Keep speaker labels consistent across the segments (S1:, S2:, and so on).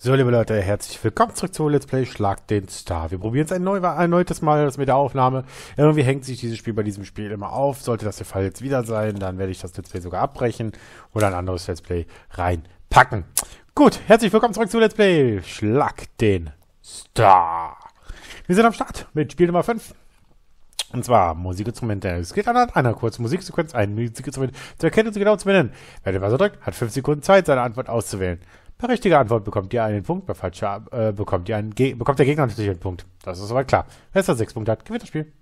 S1: So, liebe Leute, herzlich willkommen zurück zu Let's Play Schlag den Star. Wir probieren es ein erneutes Mal das mit der Aufnahme. Irgendwie hängt sich dieses Spiel bei diesem Spiel immer auf. Sollte das der Fall jetzt wieder sein, dann werde ich das Let's Play sogar abbrechen oder ein anderes Let's Play reinpacken. Gut, herzlich willkommen zurück zu Let's Play Schlag den Star. Wir sind am Start mit Spiel Nummer 5. Und zwar Musikinstrumente. Es geht an einer kurzen Musiksequenz, ein Musikinstrument zu erkennen und zu genau zu benennen. Wer den Buzzer drückt, hat 5 Sekunden Zeit, seine Antwort auszuwählen. Bei richtiger Antwort bekommt ihr einen Punkt, bei falscher bekommt der Gegner natürlich einen Punkt. Das ist soweit klar. Wer da 6 Punkte hat, gewinnt das Spiel.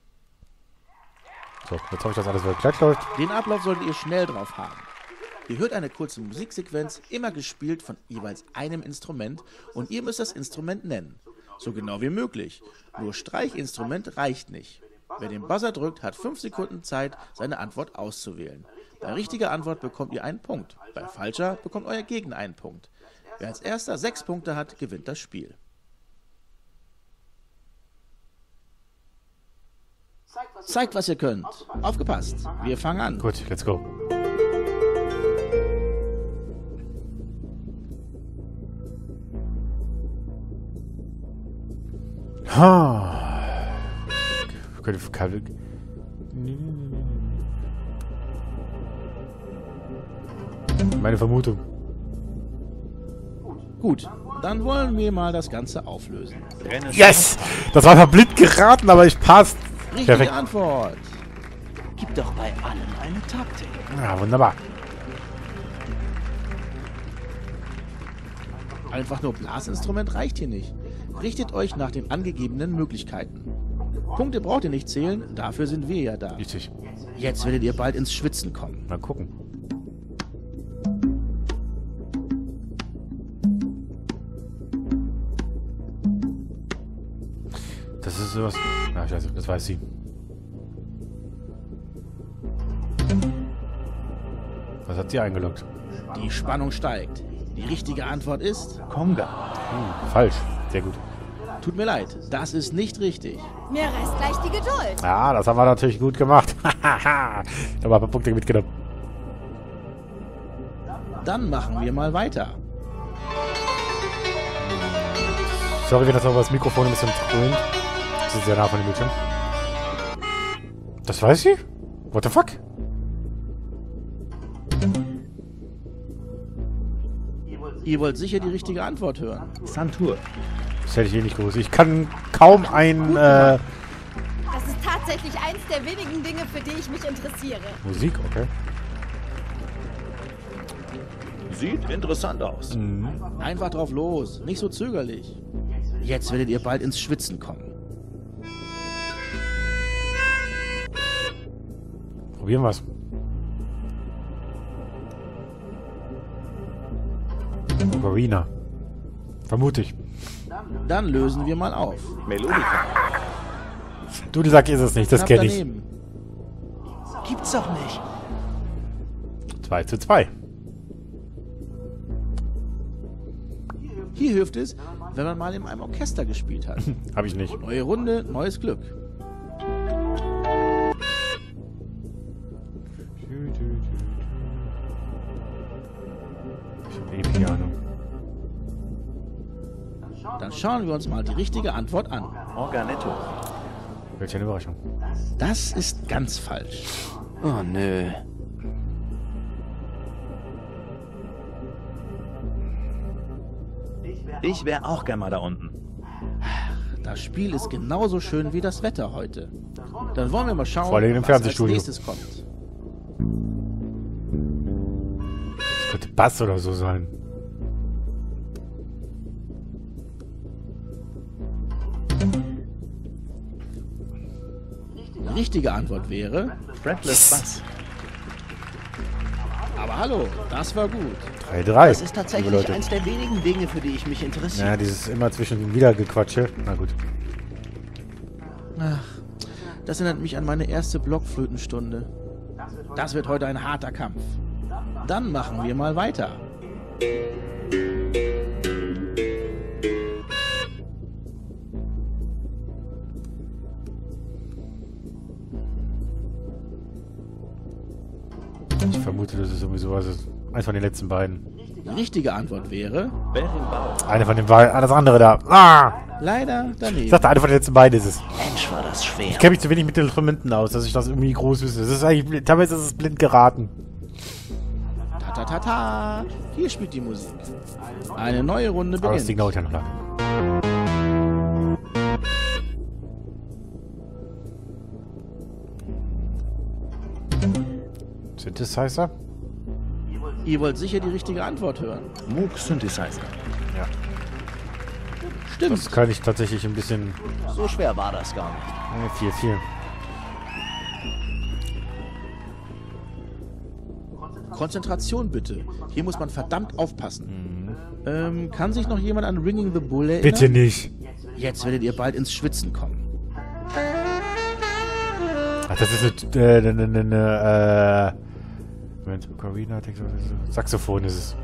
S1: So, jetzt hoffe ich, dass alles wirklich gleich läuft.
S2: Den Ablauf solltet ihr schnell drauf haben. Ihr hört eine kurze Musiksequenz, immer gespielt von jeweils einem Instrument, und ihr müsst das Instrument nennen. So genau wie möglich. Nur Streichinstrument reicht nicht. Wer den Buzzer drückt, hat 5 Sekunden Zeit, seine Antwort auszuwählen. Bei richtiger Antwort bekommt ihr einen Punkt. Bei falscher bekommt euer Gegner einen Punkt. Wer als erster 6 Punkte hat, gewinnt das Spiel. Zeigt, was ihr könnt. Aufgepasst. Wir fangen an.
S1: Gut, let's go. Meine Vermutung.
S2: Gut, dann wollen wir mal das Ganze auflösen.
S1: Yes! Das war blind geraten, aber ich passt.
S2: Richtige
S1: Perfekt.
S2: Antwort.
S3: Gibt doch bei allem eine Taktik.
S1: Ja, wunderbar.
S2: Einfach nur Blasinstrument reicht hier nicht. Richtet euch nach den angegebenen Möglichkeiten. Punkte braucht ihr nicht zählen, dafür sind wir ja da.
S1: Richtig.
S2: Jetzt werdet ihr bald ins Schwitzen kommen.
S1: Mal gucken. Das ist sowas. Na, scheiße, das weiß sie. Was hat sie eingeloggt?
S2: Die Spannung steigt. Die richtige Antwort ist...
S3: Konga.
S1: Falsch. Sehr gut.
S2: Tut mir leid, das ist nicht richtig.
S4: Mir reißt gleich die Geduld.
S1: Ja, das haben wir natürlich gut gemacht. Da haben wir ein paar Punkte mitgenommen.
S2: Dann machen wir mal weiter.
S1: Sorry, wenn das aber das Mikrofon ein bisschen dröhnt. Das ist sehr nah von dem Bildschirm. Das weiß sie? What the fuck?
S2: Ihr wollt sicher die richtige Antwort hören.
S3: Santur.
S1: Das hätte ich eh nicht gewusst. Ich kann kaum ein
S4: Das ist tatsächlich eins der wenigen Dinge, für die ich mich interessiere.
S1: Musik, okay.
S3: Sieht interessant aus.
S2: Einfach drauf los, nicht so zögerlich. Jetzt werdet ihr bald ins Schwitzen kommen.
S1: Probieren wir's. Ocarina. Vermute ich.
S2: Dann lösen wir mal auf.
S3: Melodika.
S1: Dudelsack ist es nicht, das
S2: Knapp
S1: kenne ich.
S2: daneben.
S3: Gibt's doch nicht.
S1: 2:2.
S2: Hier hilft es, wenn man mal in einem Orchester gespielt hat.
S1: Habe ich nicht.
S2: Neue Runde, neues Glück.
S1: Ich habe E-Piano.
S2: Dann schauen wir uns mal die richtige Antwort an.
S3: Organetto.
S1: Welche eine Überraschung.
S2: Das ist ganz falsch.
S3: Oh nö. Ich wäre auch gern mal da unten.
S2: Das Spiel ist genauso schön wie das Wetter heute. Dann wollen wir mal schauen,
S1: Vor allem im
S2: was als
S1: Fernsehstudio.
S2: nächstes kommt.
S1: Das könnte Bass oder so sein.
S2: Die richtige Antwort wäre...
S3: Fretless Bass.
S2: Aber hallo, das war gut.
S1: 3:3.
S3: Das ist tatsächlich eins der wenigen Dinge, für die ich mich interessiere.
S1: Ja, dieses immer zwischen Wiedergequatsche. Na gut.
S2: Ach, das erinnert mich an meine erste Blockflötenstunde. Das wird heute ein harter Kampf. Dann machen wir mal weiter.
S1: Ich vermute, das ist sowieso was. Eins von den letzten beiden.
S2: Die richtige Antwort wäre
S1: Eine von den beiden. Ah, das andere da. Ah!
S2: leider
S1: Ich
S2: daneben.
S1: dachte, eine von den letzten beiden ist es.
S3: Mensch, war das schwer.
S1: Ich kenne mich zu wenig mit den Instrumenten aus, dass ich das irgendwie groß wüsste. Das ist eigentlich, teilweise ist es blind geraten.
S2: Ta ta ta ta. Hier spielt die Musik. Eine neue Runde
S1: Aber das Ding
S2: beginnt.
S1: dauert ja noch lange. Synthesizer?
S2: Ihr wollt sicher die richtige Antwort hören.
S3: Moog Synthesizer.
S1: Ja.
S2: Stimmt.
S1: Das kann ich tatsächlich ein bisschen...
S3: So schwer war das gar nicht.
S1: Viel.
S2: Konzentration bitte. Hier muss man verdammt aufpassen. Kann sich noch jemand an Ringing the Bull erinnern?
S1: Bitte nicht.
S2: Jetzt werdet ihr bald ins Schwitzen kommen.
S1: Ach, das ist eine Moment, Ocarina, Saxophon ist es.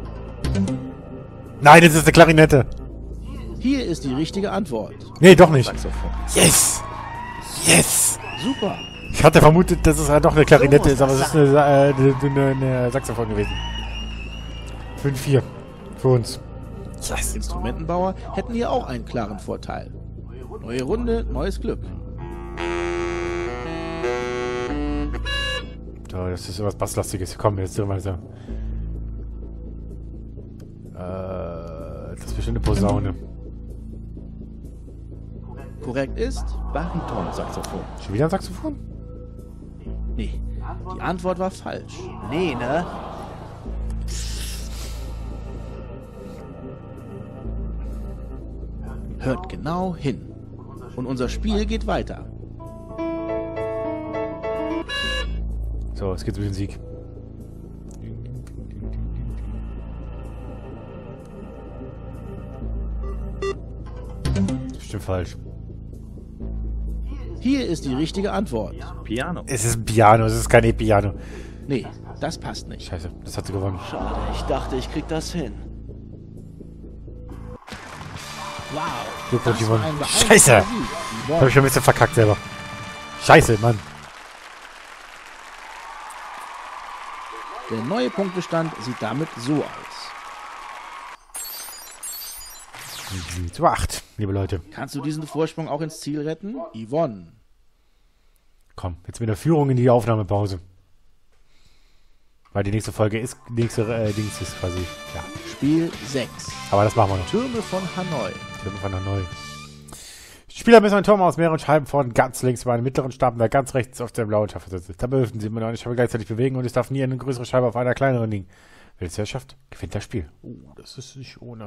S1: Nein, das ist eine Klarinette.
S2: Hier ist die richtige Antwort.
S1: Nee, doch nicht.
S2: Saxophon.
S1: Yes! Yes!
S2: Super.
S1: Ich hatte vermutet, dass es halt doch eine Klarinette ist, aber es ist eine Saxophon gewesen. 5-4. Für uns. Yes.
S2: Instrumentenbauer hätten hier auch einen klaren Vorteil. Neue Runde, neues Glück.
S1: So, das ist sowas Basslastiges. Komm, jetzt drehen wir so. Das ist bestimmt eine Posaune.
S2: Korrekt ist
S3: Bariton-Saxophon.
S1: Schon wieder ein Saxophon?
S2: nee. Die Antwort war falsch.
S3: Nee, ne?
S2: Hört genau hin. Und unser Spiel geht weiter.
S1: So, es geht um den Sieg. Das ist bestimmt falsch.
S2: Hier ist die richtige Antwort.
S3: Piano.
S1: Es ist ein Piano, es ist kein E-Piano.
S2: Nee, das passt nicht.
S1: Scheiße, das hat sie gewonnen.
S3: Schade, ich dachte, ich krieg das hin.
S2: Wow.
S1: Glückwunsch,
S2: Das war
S1: Yvonne.
S2: ein beeindruckender
S1: Scheiße!
S2: Sieg.
S1: Hab ich schon ein bisschen verkackt selber. Scheiße, Mann.
S2: Der neue Punktestand sieht damit so aus.
S1: 7:8, liebe Leute.
S2: Kannst du diesen Vorsprung auch ins Ziel retten? Yvonne.
S1: Komm, jetzt mit der Führung in die Aufnahmepause. Weil die nächste Folge ist, Dings ist quasi, ja.
S2: Spiel 6.
S1: Aber das machen wir noch.
S2: Türme von Hanoi.
S1: Türme von Hanoi. Spieler müssen ein Turm aus mehreren Scheiben von ganz links über einen mittleren Stapel, ganz rechts auf der blauen Tafel sitzt. Dabei dürfen sie immer nur eine Scheibe gleichzeitig bewegen und es darf nie eine größere Scheibe auf einer kleineren liegen. Wer es schafft, gewinnt das Spiel. Das ist nicht ohne.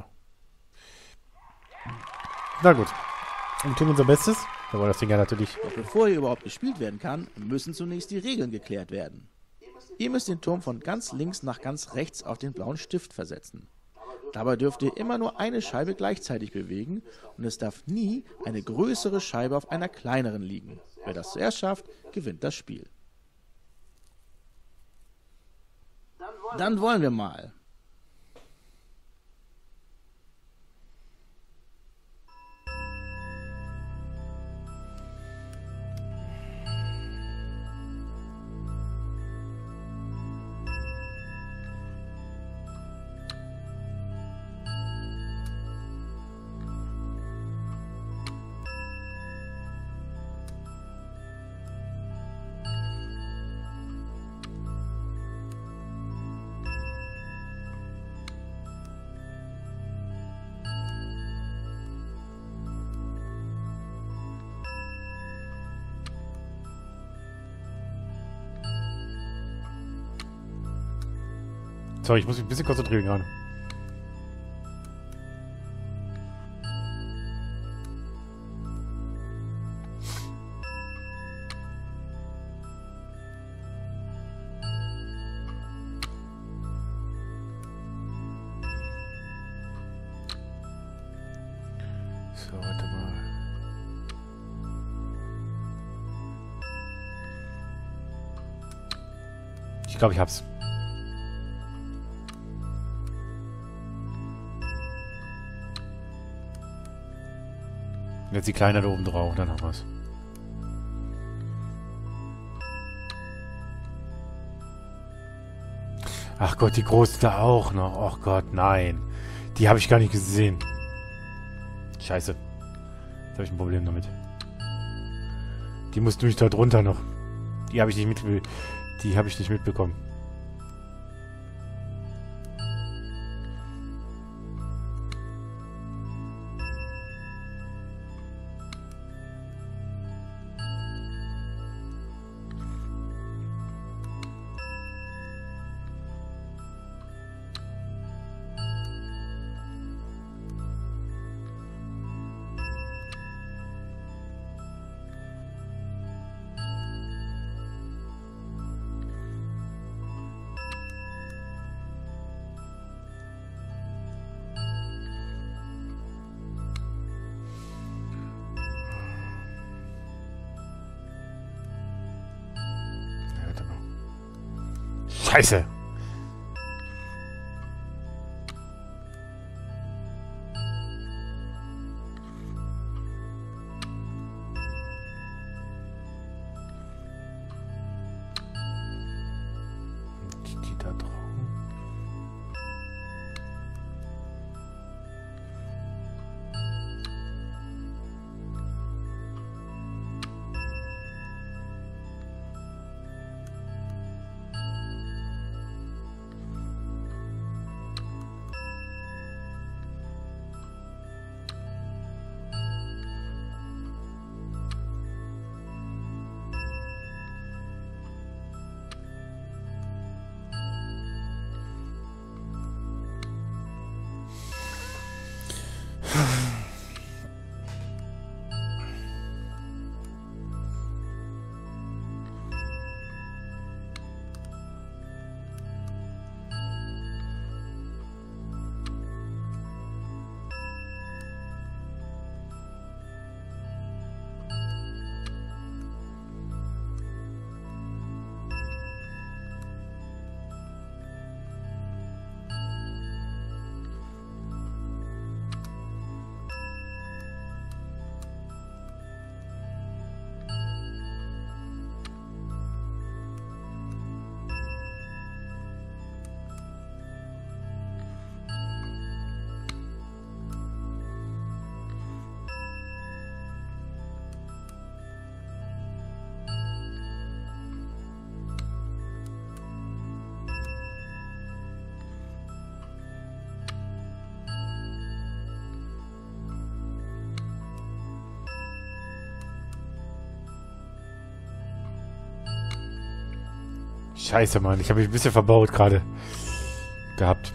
S1: Na gut. Wir tun unser Bestes. Da war das Ding ja natürlich.
S2: Doch bevor hier überhaupt gespielt werden kann, müssen zunächst die Regeln geklärt werden. Ihr müsst den Turm von ganz links nach ganz rechts auf den blauen Stift versetzen. Dabei dürft ihr immer nur eine Scheibe gleichzeitig bewegen und es darf nie eine größere Scheibe auf einer kleineren liegen. Wer das zuerst schafft, gewinnt das Spiel. Dann wollen wir mal.
S1: Sorry, ich muss mich ein bisschen konzentrieren gerade. So, warte mal. Ich glaube, ich hab's. Jetzt die Kleine da oben drauf, dann haben wir's. Ach Gott, die große da auch noch. Ach Gott, nein. Die habe ich gar nicht gesehen. Scheiße. Jetzt habe ich ein Problem damit. Die musst du nicht da drunter noch. Die habe ich nicht mitbekommen. Scheiße. Die da drauf. Scheiße, Mann. Ich habe mich ein bisschen verbaut gerade. Gehabt.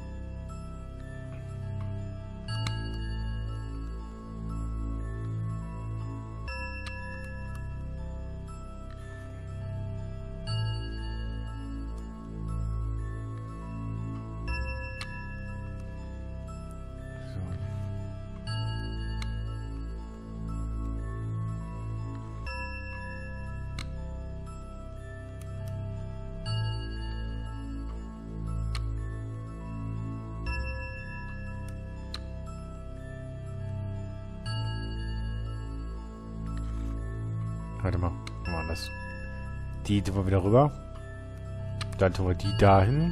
S1: Warte mal, machen wir anders. Die tun wir wieder rüber. Dann tun wir die dahin.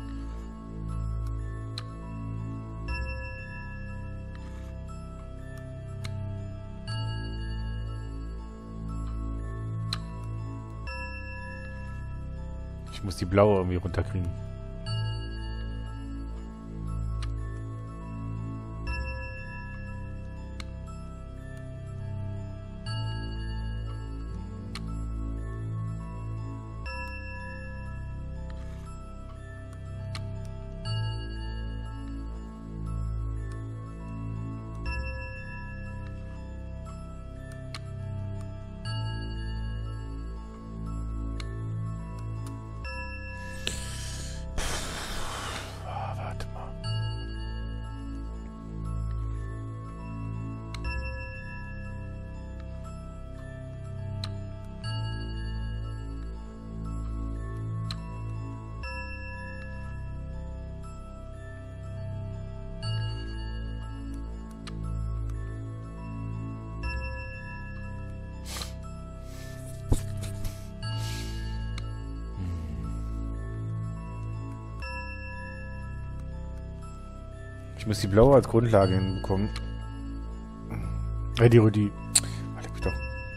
S1: Ich muss die blaue irgendwie runterkriegen. Ich muss die blaue als Grundlage hinbekommen. Die Rudi. Warte mich doch.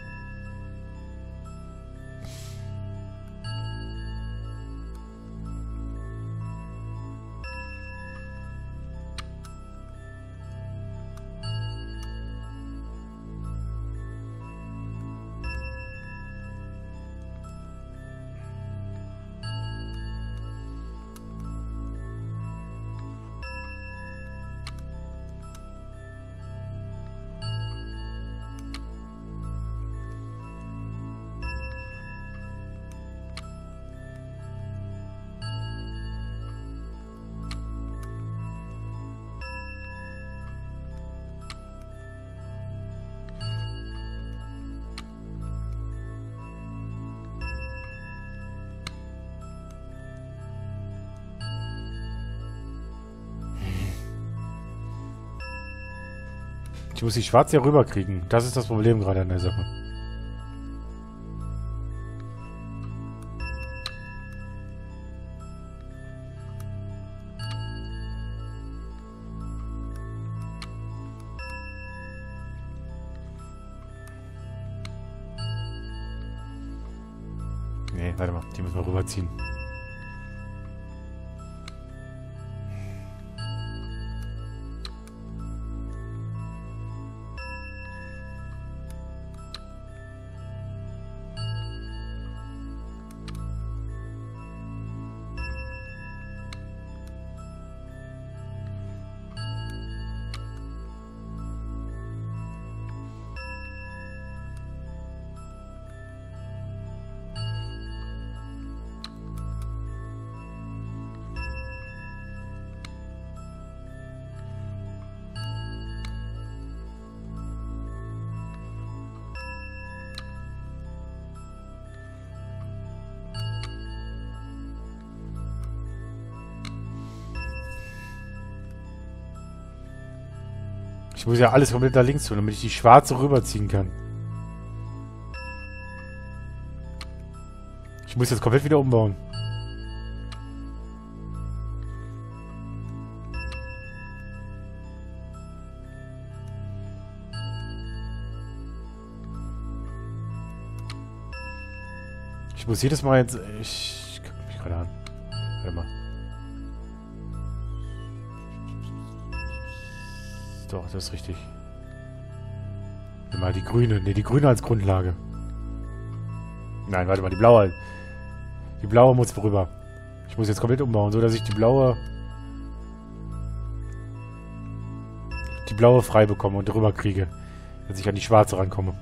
S1: Ich muss die schwarze hier rüberkriegen. Das ist das Problem gerade an der Sache. Nee, warte mal. Die müssen wir rüberziehen. Ich muss ja alles komplett da links tun, damit ich die schwarze rüberziehen kann. Ich muss jetzt komplett wieder umbauen. Ich muss jedes Mal jetzt... Ich gucke mich gerade an. Warte mal. Doch, das ist richtig. Nimm mal die grüne. Ne, die grüne als Grundlage. Nein, warte mal, die blaue. Die blaue muss rüber. Ich muss jetzt komplett umbauen, so dass ich die blaue frei bekomme und rüber kriege. Dass ich an die schwarze rankomme.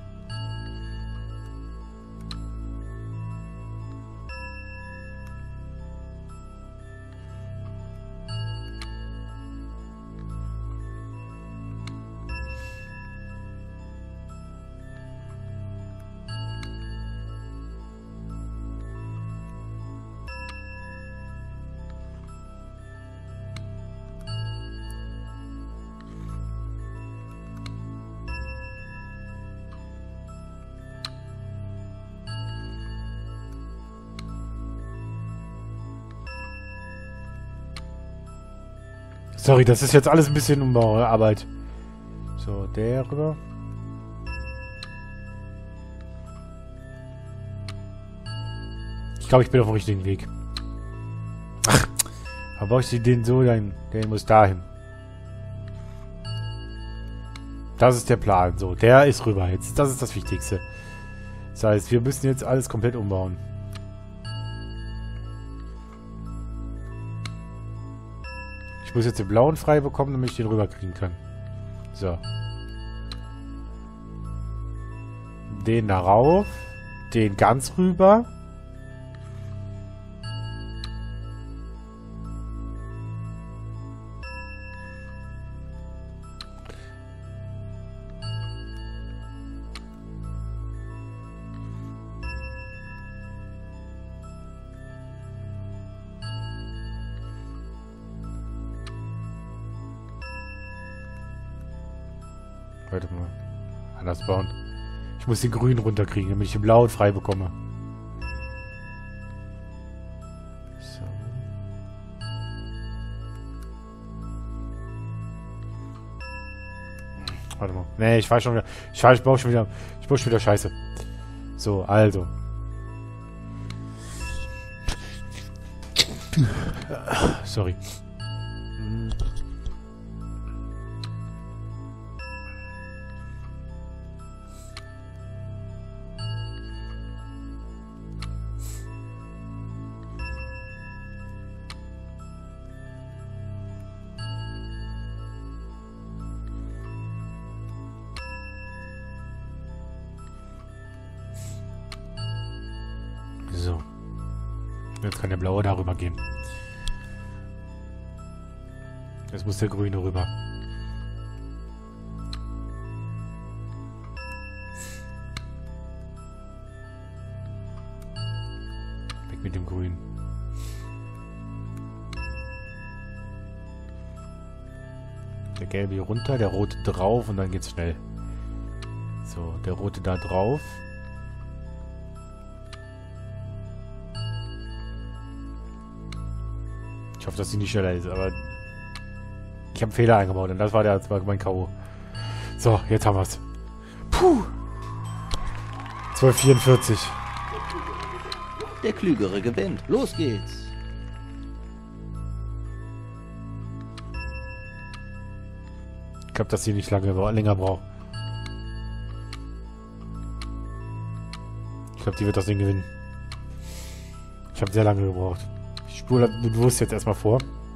S1: Sorry, das ist jetzt alles ein bisschen Umbauarbeit. So, der rüber. Ich glaube, ich bin auf dem richtigen Weg. Ach, aber brauche ich den so dahin? Der muss dahin. Das ist der Plan. So, der ist rüber jetzt. Das ist das Wichtigste. Das heißt, wir müssen jetzt alles komplett umbauen. Ich muss jetzt den blauen frei bekommen, damit ich den rüberkriegen kann. So. Den darauf. Den ganz rüber. Warte mal. Anders bauen. Ich muss den grünen runterkriegen, damit ich den blauen frei bekomme. So. Warte mal. Nee, ich weiß schon wieder. Ich baue schon wieder Scheiße. So, also. Sorry. So. Jetzt kann der blaue darüber gehen. Jetzt muss der grüne rüber. Weg mit dem grünen. Der gelbe hier runter, der rote drauf und dann geht's schnell. So, der rote da drauf. Ich hoffe, dass sie nicht schneller ist, aber ich habe einen Fehler eingebaut und das war mein K.O. So, jetzt haben wir's. Puh. 12:44.
S3: Der Klügere gewinnt. Los geht's.
S1: Ich glaube, dass sie nicht länger braucht. Ich glaube, die wird das Ding gewinnen. Ich habe sehr lange gebraucht. Ich spule bewusst jetzt erstmal vor.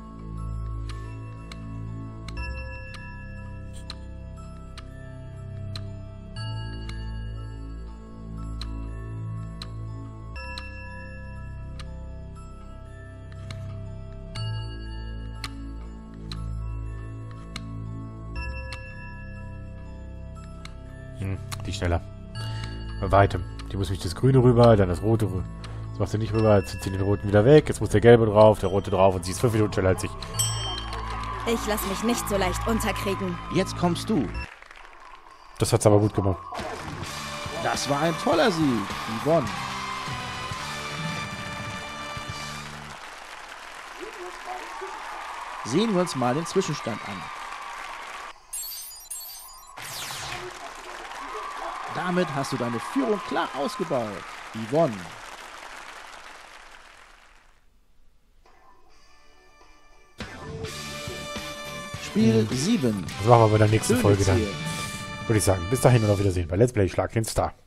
S1: Die schneller. Bei weitem. Die muss durch das Grüne rüber, dann das Rote rüber. Das macht sie nicht rüber, jetzt zieht sie den Roten wieder weg. Jetzt muss der Gelbe drauf, der Rote drauf und sie ist 5 Minuten schneller als ich.
S4: Ich lasse mich nicht so leicht unterkriegen.
S2: Jetzt kommst du.
S1: Das hat's aber gut gemacht.
S2: Das war ein toller Sieg. Yvonne. Sehen wir uns mal den Zwischenstand an. Damit hast du deine Führung klar ausgebaut. Yvonne. Spiel 7.
S1: Das machen wir bei der nächsten Folge dann.
S2: Königsehe.
S1: Würde ich sagen. Bis dahin und auf Wiedersehen bei Let's Play Schlag den Star.